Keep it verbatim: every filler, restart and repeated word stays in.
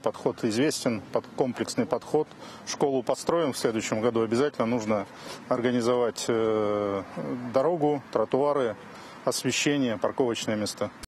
Подход известен, под комплексный подход. Школу построим в следующем году. Обязательно нужно организовать дорогу, тротуары, освещение, парковочные места.